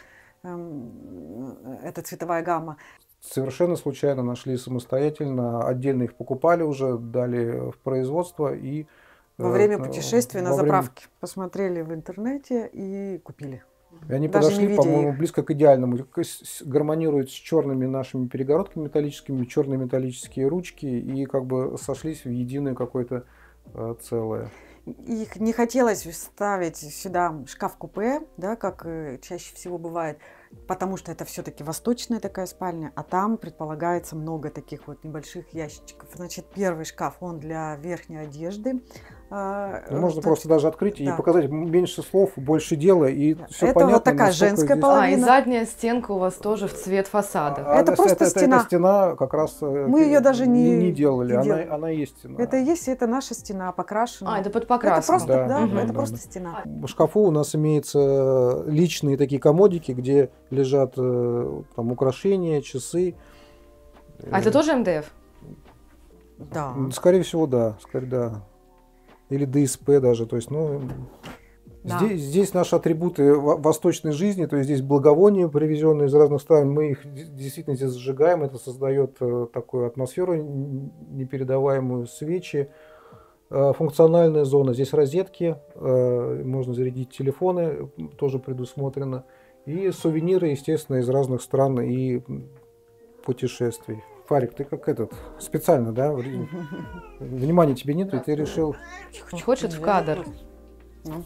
эм, эта цветовая гамма. Совершенно случайно нашли самостоятельно, отдельно их покупали уже, дали в производство и Во э, время э, путешествия на во время- заправке посмотрели в интернете и купили. И они даже не подошли, видя по-моему, их. близко к идеальному. К- с- Гармонируют с черными нашими перегородками металлическими, черные металлические ручки и как бы сошлись в единое какое-то э, целое. Их не хотелось ставить сюда шкаф-купе, да, как э, чаще всего бывает, потому что это все-таки восточная такая спальня, а там предполагается много таких вот небольших ящичков. Значит, первый шкаф, он для верхней одежды. А, Ну, можно э, просто даже открыть да. и показать меньше слов, больше дела, и Да. все Это понятно. вот такая насколько женская здесь- половина. А, и половина. задняя стенка у вас тоже в цвет фасада. А, Это да, просто это, стена. Эта стена как раз э, Мы её даже не- не делали, не она, делали. она и есть стена. Это и есть, это наша стена покрашена. А, это под Это покраску. просто, Да, да, Мгм. это да, просто да. стена. В шкафу у нас имеются личные такие комодики, где лежат э, там украшения, часы. А это тоже эм дэ эф? Да. М, Скорее всего, да, скорее да. Или дэ эс пэ даже, то есть, ну, Да. здесь, здесь наши атрибуты во- восточной жизни, то есть здесь благовония, привезенные из разных стран, мы их д- действительно здесь сжигаем, это создает э, такую атмосферу н- непередаваемую, свечи. Э, Функциональная зона, здесь розетки, э, можно зарядить телефоны, м, тоже предусмотрено. И сувениры, естественно, из разных стран и м, путешествий. Фарик, ты как этот, специально, да? в- Внимания тебе нет, и ты решил... Хочет в кадр. Ну.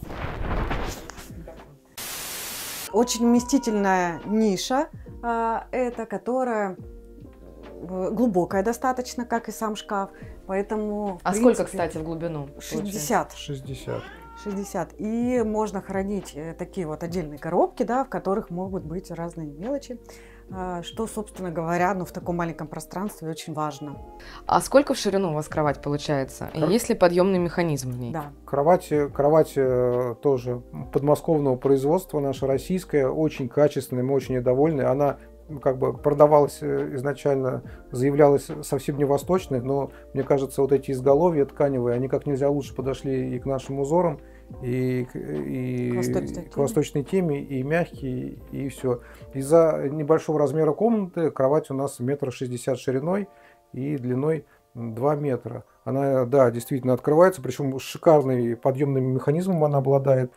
Очень вместительная ниша, а, это которая э, глубокая достаточно, как и сам шкаф, поэтому... в А сколько, принципе, кстати, в глубину? получается? шестьдесят. шестьдесят. шестьдесят. И можно хранить э, такие вот отдельные коробки, да, в которых могут быть разные мелочи, а, что, собственно говоря, ну, в таком маленьком пространстве очень важно. А сколько в ширину у вас кровать получается? И Кор- есть ли подъемный механизм в ней? Да. Кровать, кровать э, тоже подмосковного производства, наша российская, очень качественная, мы очень ей довольны. Она ну, как бы продавалась э, изначально, заявлялась совсем не восточной, но мне кажется, вот эти изголовья тканевые, они как нельзя лучше подошли и к нашим узорам, и, к- и К восточной к теме. восточной теме, и мягкие, и все. Из-за небольшого размера комнаты кровать у нас метр шестьдесят шириной и длиной два метра. Она, да, действительно открывается, причем шикарный подъемным механизмом она обладает.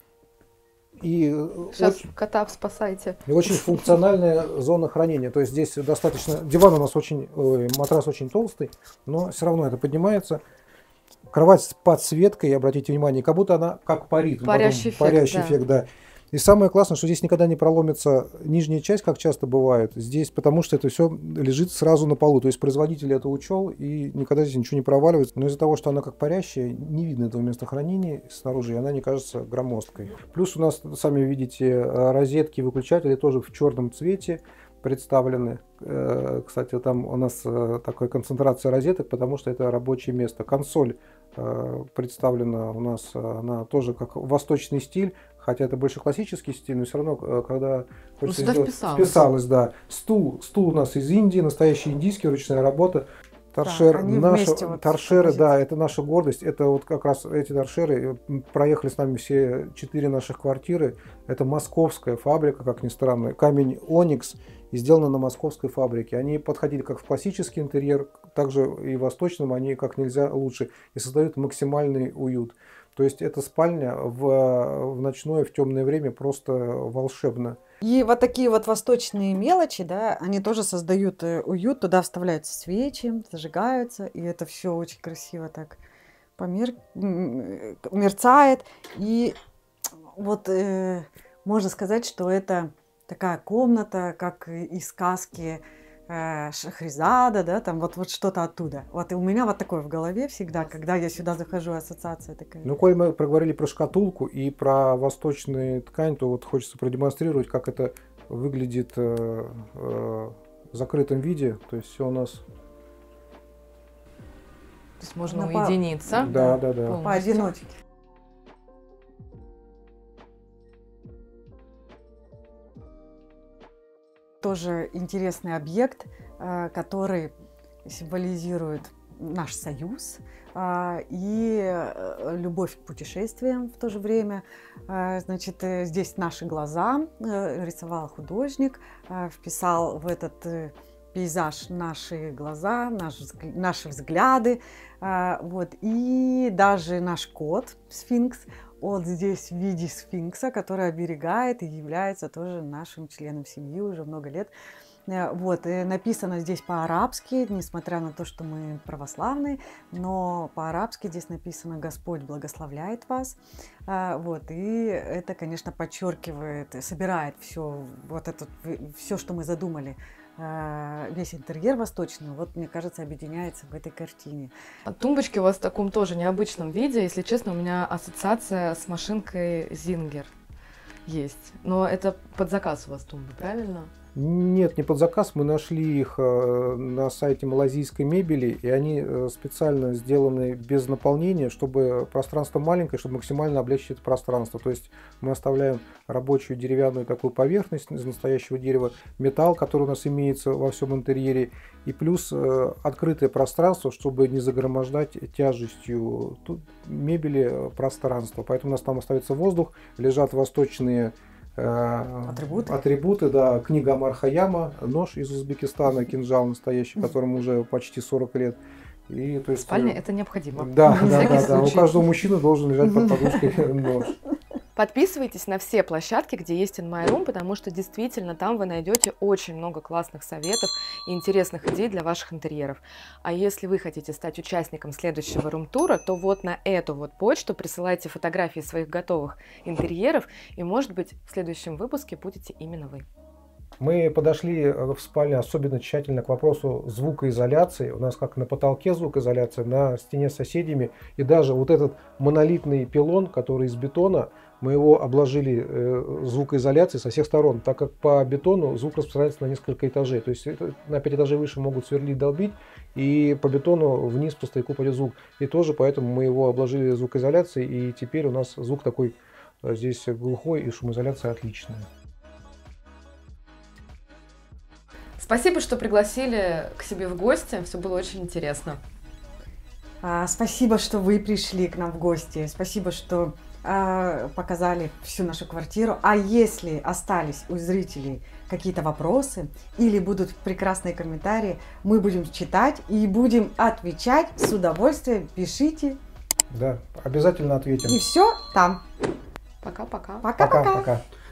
И э, Сейчас очень, кота спасайте. и очень функциональная зона хранения. То есть здесь достаточно... Диван у нас очень... ой, матрас очень толстый, но все равно это поднимается. Кровать с подсветкой, обратите внимание, как будто она как парит. Парящий Потом эффект, парящий да. эффект, да. И самое классное, что здесь никогда не проломится нижняя часть, как часто бывает, здесь, потому что это все лежит сразу на полу. То есть производитель это учел, и никогда здесь ничего не проваливается. Но из-за того, что она как парящая, не видно этого места хранения снаружи, и она не кажется громоздкой. Плюс у нас, сами видите, розетки, выключатели тоже в черном цвете представлены. Э, Кстати, там у нас э, такая концентрация розеток, потому что это рабочее место. Консоль э, представлена у нас, э, она тоже как восточный стиль, хотя это больше классический стиль, но все равно, э, когда хочется сюда сделать- вписалось. вписалось, да. Стул, стул у нас из Индии, настоящий индийский, ручная работа. Торшер, они наша- вместе вот торшеры, композиция. да, это наша гордость. Это вот как раз эти торшеры э, проехали с нами все четыре наших квартиры. Это московская фабрика, как ни странно. Камень Оникс и сделано на московской фабрике. Они подходили как в классический интерьер, также и в восточном они как нельзя лучше и создают максимальный уют. То есть эта спальня в, в ночное, в темное время просто волшебна. И вот такие вот восточные мелочи, да, они тоже создают уют. Туда вставляются свечи, зажигаются, и это все очень красиво так помер... мерцает. И вот э, можно сказать, что это такая комната, как из сказки э, Шахризада, да, там вот, вот что-то оттуда. Вот и у меня вот такое в голове всегда, когда я сюда захожу, ассоциация такая. Ну, коль мы проговорили про шкатулку и про восточную ткань, то вот хочется продемонстрировать, как это выглядит э, э, в закрытом виде. То есть все у нас... То есть можно На уединиться. Да, да, да. Поодиночке. Тоже интересный объект, который символизирует наш союз и любовь к путешествиям в то же время. Значит, здесь наши глаза рисовал художник, вписал в этот пейзаж наши глаза, наш, наши взгляды. Вот. И даже наш кот, сфинкс, он здесь в виде сфинкса, который оберегает и является тоже нашим членом семьи уже много лет. Вот, и написано здесь по-арабски, несмотря на то, что мы православные, но по-арабски здесь написано «Господь благословляет вас». Вот, и это, конечно, подчеркивает, собирает все, вот это, все, что мы задумали, весь интерьер восточный, вот, мне кажется, объединяется в этой картине. Тумбочки у вас в таком тоже необычном виде. Если честно, у меня ассоциация с машинкой Зингер есть. Но это под заказ у вас тумбы, правильно? Нет, не под заказ. Мы нашли их на сайте малазийской мебели, и они специально сделаны без наполнения, чтобы пространство маленькое, чтобы максимально облегчить это пространство. То есть мы оставляем рабочую деревянную такую поверхность из настоящего дерева, металл, который у нас имеется во всем интерьере, и плюс открытое пространство, чтобы не загромождать тяжестью мебели пространство. Поэтому у нас там остается воздух, лежат восточные Атрибуты? Атрибуты, да, книга Омар Хайяма, нож из Узбекистана, кинжал настоящий, которому уже почти сорок лет. И, то есть, спальня это необходимо. Да, да, да, да. У каждого мужчины должен лежать под подушкой нож. Подписывайтесь на все площадки, где есть In My Room, потому что действительно там вы найдете очень много классных советов и интересных идей для ваших интерьеров. А если вы хотите стать участником следующего рум-тура, то вот на эту вот почту присылайте фотографии своих готовых интерьеров, и, может быть, в следующем выпуске будете именно вы. Мы подошли в спальне особенно тщательно к вопросу звукоизоляции. У нас как на потолке звукоизоляция, на стене с соседями. И даже вот этот монолитный пилон, который из бетона, мы его обложили звукоизоляцией со всех сторон, так как по бетону звук распространяется на несколько этажей. То есть на пять этажей выше могут сверлить, долбить, и по бетону вниз по стояку пойдет звук. И тоже поэтому мы его обложили звукоизоляцией, и теперь у нас звук такой здесь глухой, и шумоизоляция отличная. Спасибо, что пригласили к себе в гости. Все было очень интересно. А, спасибо, что вы пришли к нам в гости. Спасибо, что а, показали всю нашу квартиру. А если остались у зрителей какие-то вопросы или будут прекрасные комментарии, мы будем читать и будем отвечать с удовольствием. Пишите. Да, обязательно ответим. И все там. Пока-пока. Пока-пока. Пока-пока.